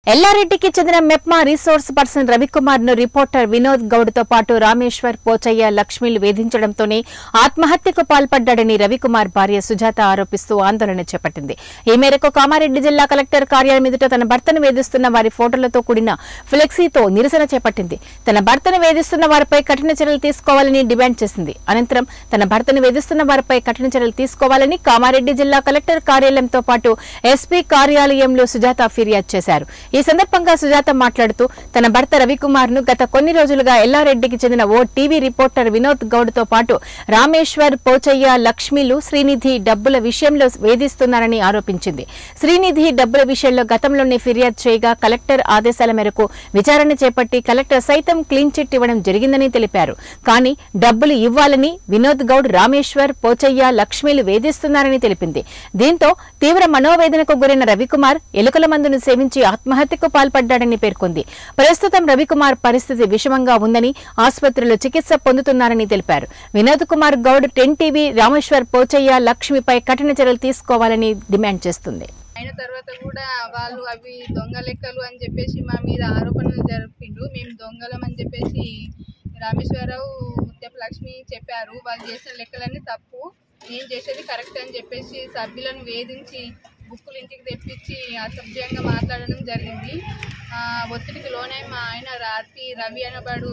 ఎల్లారెడ్డికి చెందిన MEPMA resource person Ravikumar ను reporter Vinod Goud తో పాటు రామేశ్వర్ పోచయ్య లక్ష్మిలు వేధించడంతోనే ఆత్మహత్యకు పాల్పడ్డాడని రవికుమార్ భార్య సుజాత ఆరోపిస్తూ ఆందోళన చేపట్టింది. ఈ మేరకు కామారెడ్డి జిల్లా కలెక్టర్ కార్యాలయం ఎదుట తన భర్తను వేధిస్తున్న వారి ఫోటోలతో కూడిన ఫ్లెక్సీతో నిరసన చేపట్టింది. తన భర్తను వేధిస్తున్న వారిపై కఠిన చర్యలు తీసుకోవాలని డిమాండ్ చేసింది. అనంతరం తన భర్తను వేధిస్తున్న వారిపై కఠిన చర్యలు తీసుకోవాలని కామారెడ్డి జిల్లా కలెక్టర్ కార్యాలయంతో పాటు ఎస్పీ కార్యాలయంలో సుజాత ఫిర్యాదు చేశారు. ఈ సందర్భంగా సుజాత మాట్లాడుతూ తన భర్త రవికుమార్ ను గత కొన్ని రోజులుగా ఎల్లారెడ్డికి చెందిన ఓ టీవీ రిపోర్టర్ వినోద్ గౌడ్ తో పాటు రామేశ్వర్ పోచయ్య లక్ష్మిలు శ్రీనిధి డబ్బుల విషయంలో వేధిస్తున్నారని ఆరోపించింది. శ్రీనిధి డబ్బుల విషయంలో గతంలోనే ఫిర్యాదు చేయగా కలెక్టర్ ఆదేశాల మేరకు విచారణ చేపట్టి కలెక్టర్ సైతం క్లీన్ చిట్ ఇవ్వడం జరిగిందని తెలిపారు. కానీ డబ్బులు ఇవ్వాలని వినోద్ గౌడ్ రామేశ్వర్ పోచయ్య లక్ష్మిలు వేధిస్తున్నారని తెలిపింది. దీంతో తీవ్ర మనోవేదనకు గురైన రవికుమార్ ఎలుకల మందును సేవించి ఆత్మహత్యకు పాల్పడ్డాడని పేర్కొంది. ప్రస్తుతం రవికుమార్ పరిస్థితి విషమంగా ఉందని ఆసుపత్రిలో చికిత్స పొందుతున్నారని తెలిపారు. వినోద్ కుమార్ గౌడ్ 10 టీవీ రామేశ్వర్ పోచయ్య లక్ష్మిపై కఠిన చర్యలు తీసుకోవాలని డిమాండ్ చేస్తుంది. అయిన తర్వాత కూడా వాళ్ళు అవి దొంగ లెక్కలు అని చెప్పేసి మా మీద ఆరోపణలు జరిపిండు. మేము దొంగలం అని చెప్పేసి రామేశ్వరరావు లక్ష్మి చెప్పారు. వాళ్ళు చేసిన లెక్కలన్నీ తప్పు, నేను చేసేది కరెక్ట్ అని చెప్పేసి సభ్యులను వేధించి బుక్కులు ఇంటికి తెప్పించి అసభ్యంగా మాట్లాడడం జరిగింది. ఒత్తిడికి లోనై మా ఆయన రవి అనబడు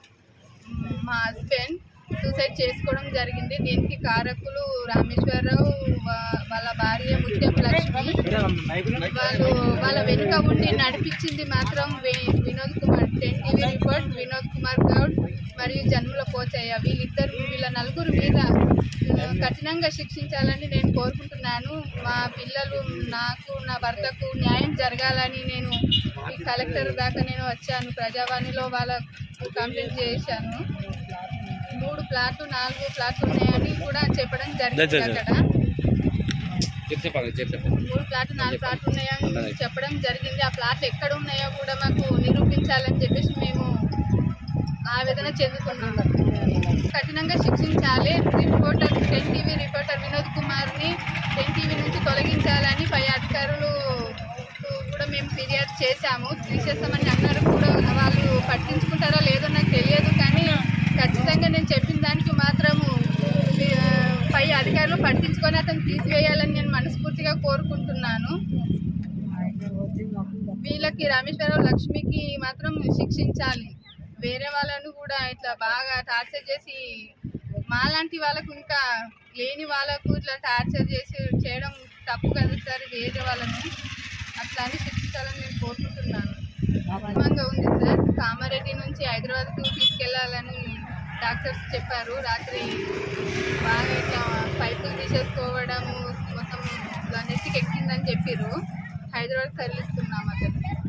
మా హస్బెండ్ సూసైడ్ చేసుకోవడం జరిగింది. దీనికి కారకులు రామేశ్వరరావు, వాళ్ళ భార్య ముత్యం లక్ష్మి. వాళ్ళ వెనుక ఉండి నడిపించింది మాత్రం వినోద్ కుమార్ 10 టీవీ రిపోర్ట్ వినోద్ కుమార్ గౌడ్ మరియు జన్మల పోచయ్య. వీళ్ళ నలుగురు మీద కఠినంగా శిక్షించాలని నేను కోరుకుంటున్నాను. మా పిల్లలు, నాకు, నా భర్తకు న్యాయం జరగాలని నేను ఈ కలెక్టర్ దాకా నేను వచ్చాను. ప్రజావాణిలో వాళ్ళకు కంప్లైంట్ చేశాను. 3 ప్లాట్లు 4 ప్లాట్లు ఉన్నాయని కూడా చెప్పడం జరిగింది. అక్కడ 3 ప్లాట్లు 4 ప్లాట్లు ఉన్నాయని చెప్పడం జరిగింది. ఆ ప్లాట్లు ఎక్కడ ఉన్నాయో కూడా మాకు నిరూపించాలని చెప్పేసి మేము ఆవేదన చెందుతున్నాము. కఠినంగా శిక్షించాలి. 10 టీవీ రిపోర్టర్ వినోద్ కుమార్ని 10 టీవీ నుంచి తొలగించాలని పై అధికారులు కూడా మేము ఫిర్యాదు చేశాము. తీసేస్తామని అన్నారు కూడా. వాళ్ళు పట్టించుకుంటారో లేదో నాకు తెలియదు, కానీ ఖచ్చితంగా నేను చెప్పిన దానికి మాత్రము పై అధికారులు పట్టించుకొని అతను తీసివేయాలని నేను మనస్ఫూర్తిగా కోరుకుంటున్నాను. వీళ్ళకి రామేశ్వరరావు లక్ష్మికి మాత్రం శిక్షించాలి. వేరే వాళ్ళను కూడా ఇట్లా బాగా టార్చర్ చేసి మాలాంటి వాళ్ళకు, ఇంకా లేని వాళ్ళకు ఇట్లా టార్చర్ చేసి చేయడం తప్పు కదా సార్. వేరే వాళ్ళని అట్లా అని శిక్షించాలని నేను కోరుకుంటున్నాను. క్రమంగా ఉంది సార్. కామారెడ్డి నుంచి హైదరాబాద్కు తీసుకెళ్లాలని డాక్టర్స్ చెప్పారు. రాత్రి బాగా ఇట్లా పైపులు తీసేసుకోవడము మొత్తం నెత్తికి ఎక్కిందని చెప్పారు. హైదరాబాద్ తరలిస్తున్నాం అతను.